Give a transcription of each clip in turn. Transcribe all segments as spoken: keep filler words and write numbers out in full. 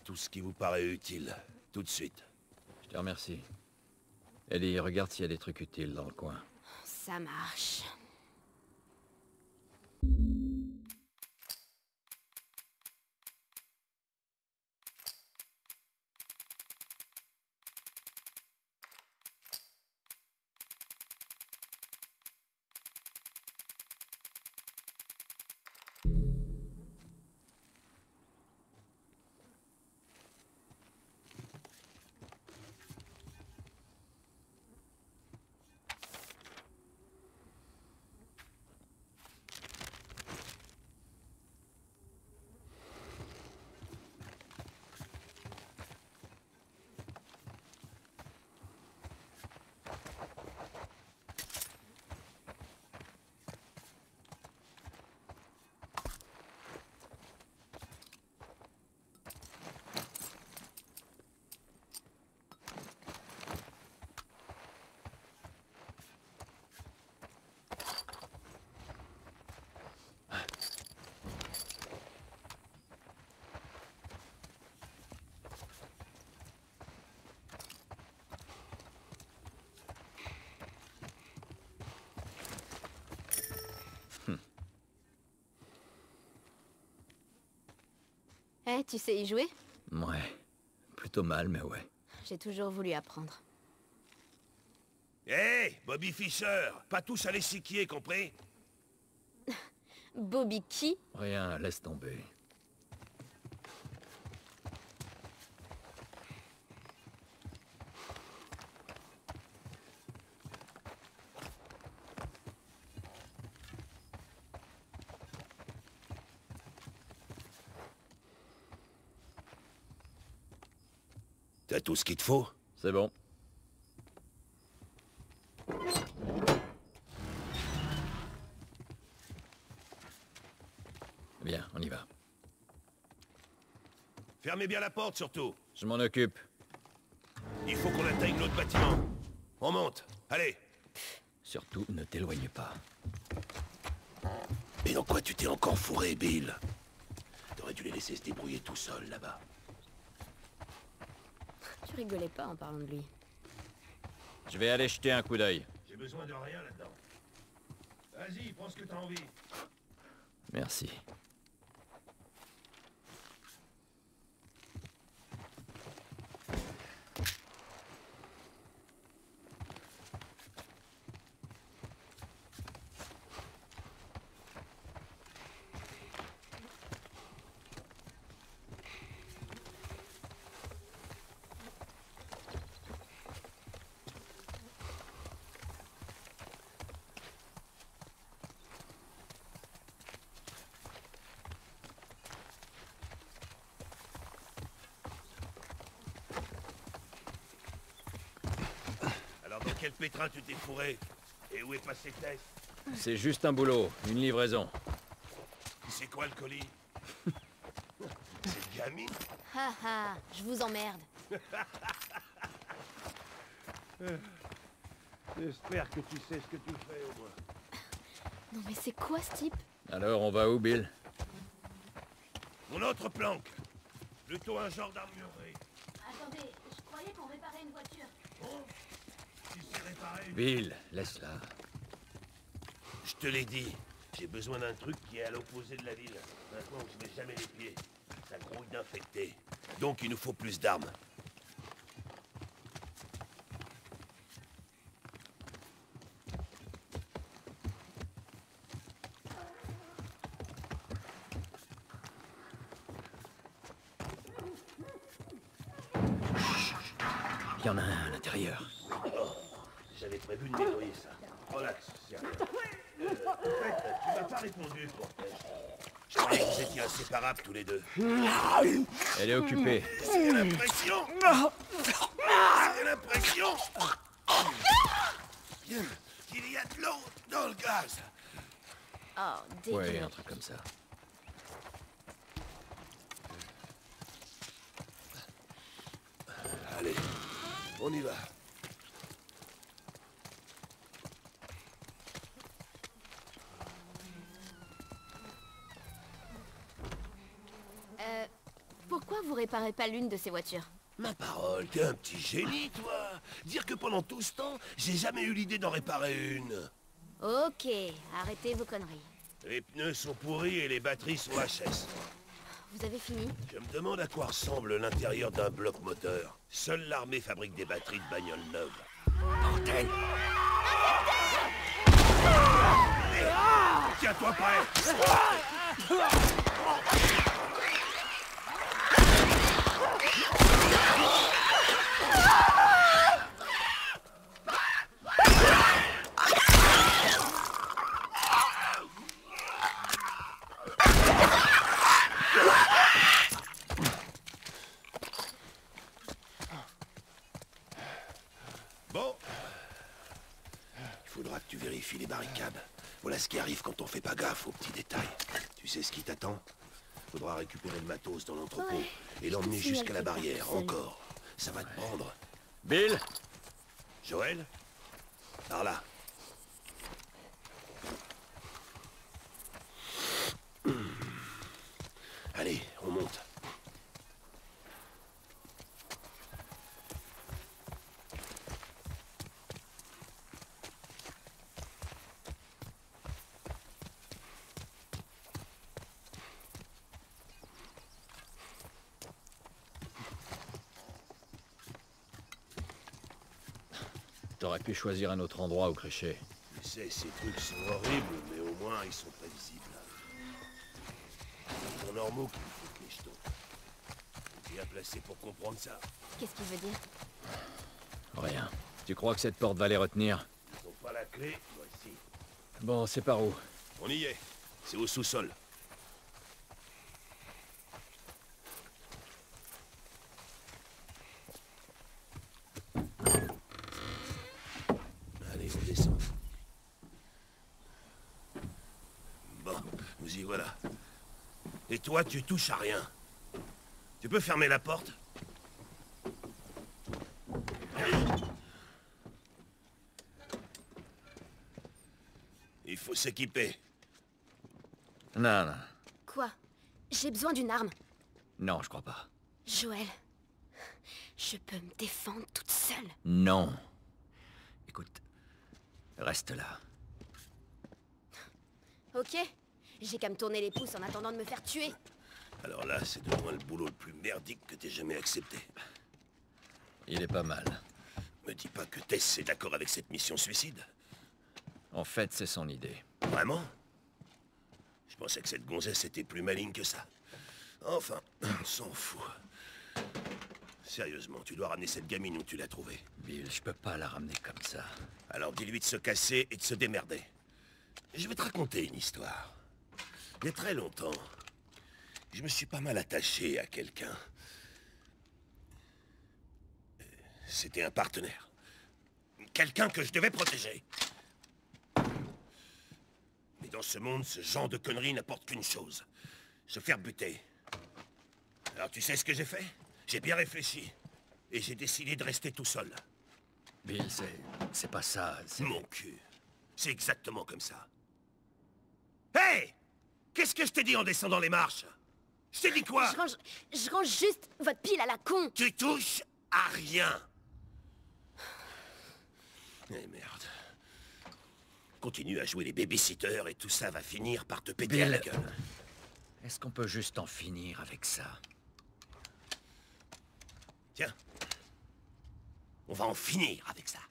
tout ce qui vous paraît utile. Tout de suite. Je te remercie. Ellie, regarde s'il y a des trucs utiles dans le coin. Ça marche. Eh, hey, tu sais y jouer? Ouais. Plutôt mal, mais ouais. J'ai toujours voulu apprendre. Hé, hey, Bobby Fischer! Pas tous à l'échiquier, compris? Bobby qui? Rien, laisse tomber. T'as tout ce qu'il te faut? C'est bon. Bien, on y va. Fermez bien la porte, surtout. Je m'en occupe. Il faut qu'on atteigne l'autre bâtiment. On monte. Allez. Surtout, ne t'éloigne pas. Mais dans quoi tu t'es encore fourré, Bill? T'aurais dû les laisser se débrouiller tout seuls, là-bas. Tu rigolais pas en parlant de lui. Je vais aller jeter un coup d'œil. J'ai besoin de rien là-dedans. Vas-y, prends ce que t'as envie. Merci. Dans quel pétrin tu t'es fourré? Et où est passé Tess? C'est juste un boulot, une livraison. C'est quoi le colis? C'est gamine? Ha ha, je vous emmerde. J'espère que tu sais ce que tu fais au moins. Non mais c'est quoi ce type? Alors, on va où, Bill? Mon autre planque. Plutôt un genre d'armurerie. Attendez, je croyais qu'on réparait une voiture. Bon, si c'est réparé... Bill, laisse-la. Je te l'ai dit. J'ai besoin d'un truc qui est à l'opposé de la ville. Maintenant, je mets jamais les pieds. Ça grouille d'infectés. Donc, il nous faut plus d'armes. Il y en a un à l'intérieur. Oh, j'avais prévu de nettoyer ça. Relax, c'est rien. Euh, en fait, tu m'as pas répondu, Cortez. Je croyais que vous étiez inséparables tous les deux. Elle est occupée. J'ai l'impression... J'ai l'impression... qu'il y a de l'eau dans le gaz. Oh, dégueu. Ouais, un truc comme ça. Allez, on y va. Euh, pourquoi vous réparez pas l'une de ces voitures? Ma parole, t'es un petit génie, toi. Dire que pendant tout ce temps, j'ai jamais eu l'idée d'en réparer une. Ok, arrêtez vos conneries. Les pneus sont pourris et les batteries sont H S. Vous avez fini? Je me demande à quoi ressemble l'intérieur d'un bloc moteur. Seule l'armée fabrique des batteries de bagnoles neuves. Bordel! Hey, tiens-toi prêt! Bon. Il faudra que tu vérifies les barricades. Voilà ce qui arrive quand on fait pas gaffe aux petits détails. Tu sais ce qui t'attend? Faudra récupérer le matos dans l'entrepôt Ouais, et l'emmener je te jusqu'à la signale que barrière, personne. encore. Ça va te prendre. Bill? Joël? Par là. Allez, on monte. T'aurais pu choisir un autre endroit où crécher. Tu sais, ces trucs sont horribles, mais au moins ils sont prévisibles. Ils sont normaux qu'il faut que les jetons. T'es bien placé pour comprendre ça. Qu'est-ce qu'il veut dire? Rien. Tu crois que cette porte va les retenir? Ils n'ont pas la clé, voici. Bon, c'est par où? On y est. C'est au sous-sol. Allez, on descend. Bon, nous y voilà. Et toi, tu touches à rien. Tu peux fermer la porte? Il faut s'équiper. Non, non. Quoi? J'ai besoin d'une arme. Non, je crois pas. Joël, je peux me défendre toute seule. Non. Écoute, reste là. Ok? J'ai qu'à me tourner les pouces en attendant de me faire tuer. Alors là, c'est de loin le boulot le plus merdique que t'aies jamais accepté. Il est pas mal. Me dis pas que Tess est d'accord avec cette mission suicide. En fait, c'est son idée. Vraiment? Je pensais que cette gonzesse était plus maligne que ça. Enfin, on s'en fout. Sérieusement, tu dois ramener cette gamine où tu l'as trouvée. Bill, je peux pas la ramener comme ça. Alors dis-lui de se casser et de se démerder. Je vais te raconter une histoire. Il y a très longtemps, je me suis pas mal attaché à quelqu'un. C'était un partenaire. Quelqu'un que je devais protéger. Mais dans ce monde, ce genre de conneries n'apporte qu'une chose. Se faire buter. Alors tu sais ce que j'ai fait? J'ai bien réfléchi. Et j'ai décidé de rester tout seul. Bill, c'est... c'est pas ça, c'est... Mon cul. C'est exactement comme ça. Hé! Qu'est-ce que je t'ai dit en descendant les marches? Je t'ai dit quoi? Je range... Je range juste votre pile à la con. Tu touches à rien. Eh merde. Continue à jouer les babysitters et tout ça va finir par te péter à la Bill. gueule. Est-ce qu'on peut juste en finir avec ça? Tiens. On va en finir avec ça.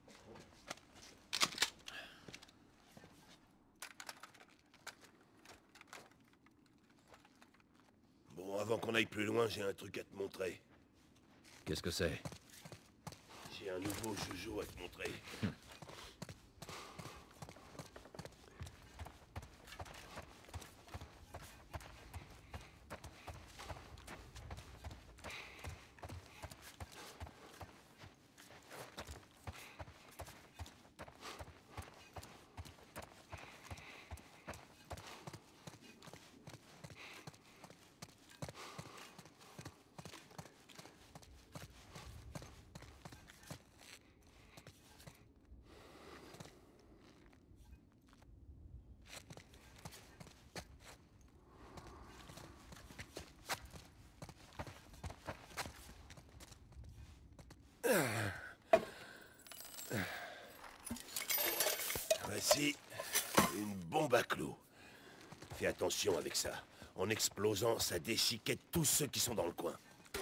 Bon, avant qu'on aille plus loin, j'ai un truc à te montrer. Qu'est-ce que c'est? J'ai un nouveau joujou à te montrer. Voici une bombe à clous. Fais attention avec ça. En explosant, ça déchiquette tous ceux qui sont dans le coin.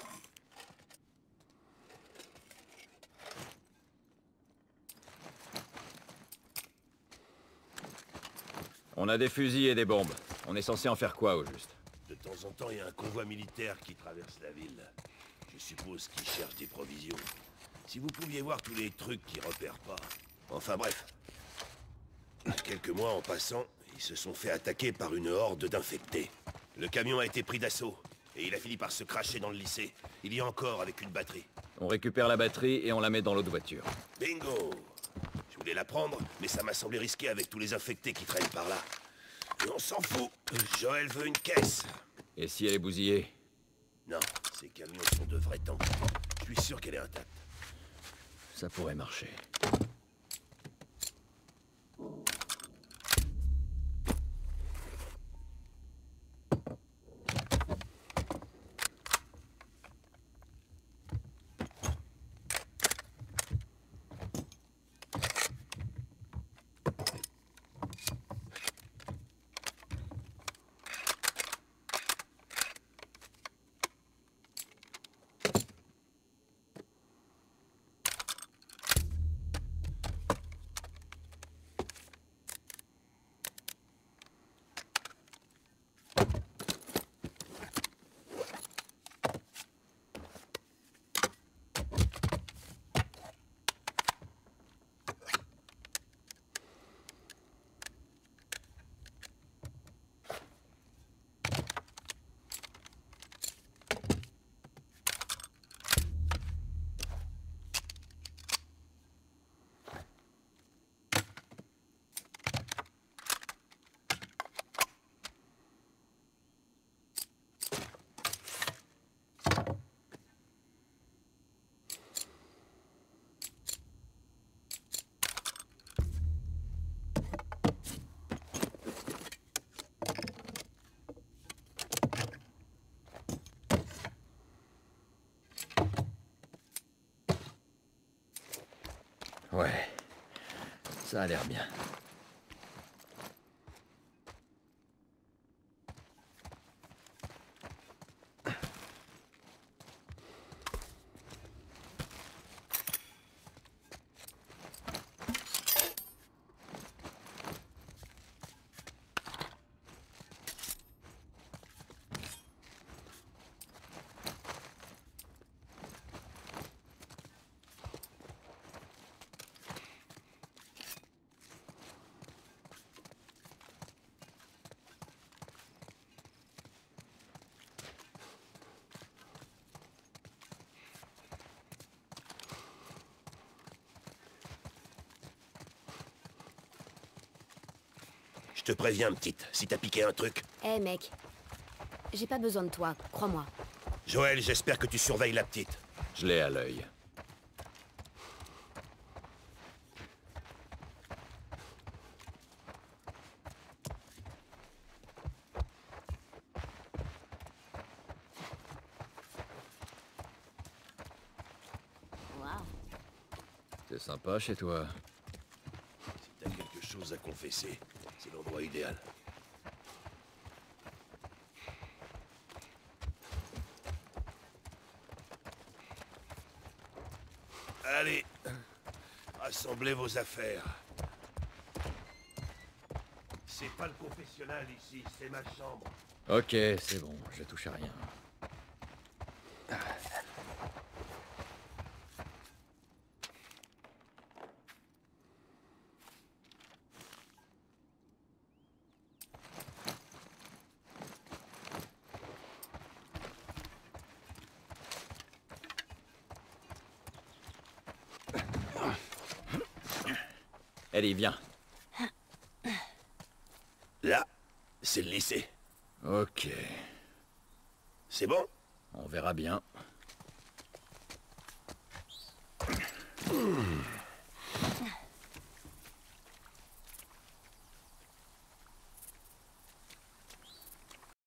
On a des fusils et des bombes. On est censé en faire quoi, au juste? De temps en temps, il y a un convoi militaire qui traverse la ville. Je suppose qu'ils cherchent des provisions. Si vous pouviez voir tous les trucs qu'ils repèrent pas. Enfin bref. Quelques mois en passant, ils se sont fait attaquer par une horde d'infectés. Le camion a été pris d'assaut, et il a fini par se cracher dans le lycée. Il y a encore avec une batterie. On récupère la batterie et on la met dans l'autre voiture. Bingo! Je voulais la prendre, mais ça m'a semblé risqué avec tous les infectés qui traînent par là. Et on s'en fout. Joël veut une caisse. Et si elle est bousillée? Non, ces camions sont de vrais tanks. Je suis sûr qu'elle est intacte. Ça pourrait marcher. Ouais, ça a l'air bien. Je te préviens, petite, si t'as piqué un truc. Hé, hey, mec. J'ai pas besoin de toi, crois-moi. Joël, j'espère que tu surveilles la petite. Je l'ai à l'œil. Waouh. C'est sympa chez toi. Si t'as quelque chose à confesser, c'est l'endroit idéal. Allez, rassemblez vos affaires. C'est pas le confessionnal ici, c'est ma chambre. Ok, c'est bon, je touche à rien. Allez, viens. Là, c'est le lycée. Ok. C'est bon? On verra bien. Mmh.